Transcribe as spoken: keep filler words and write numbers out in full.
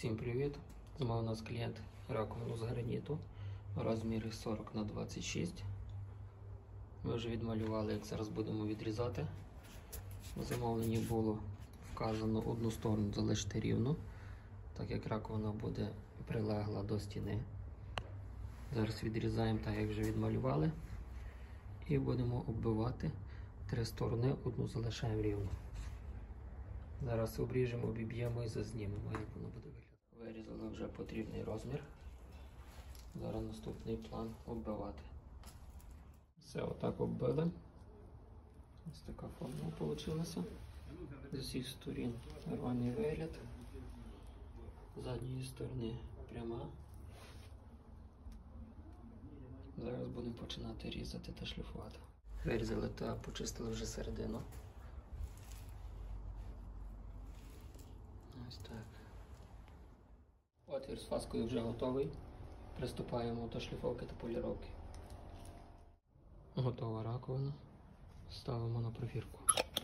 Всім привіт! Замовив у нас клієнт раковину з граніту розміри сорок на двадцять шість. Ми вже відмалювали, як зараз будемо відрізати. У замовленні було вказано одну сторону залишити рівно, так як раковина буде прилегла до стіни. Зараз відрізаємо так, як вже відмалювали, і будемо оббивати три сторони, одну залишаємо рівно. Зараз обріжемо, обіб'ємо і зазнімемо, як воно буде виглядати. Вирізали вже потрібний розмір. Зараз наступний план оббивати. Все, отак оббили. Ось така форма вийшла. З усіх сторін рваний вигляд. З задньої сторони пряма. Зараз будемо починати різати та шліфувати. Вирізали та почистили вже середину. Ось так. Отвір з фаскою вже готовий. Приступаємо до шліфовки та поліровки. Готова раковина. Ставимо на провірку.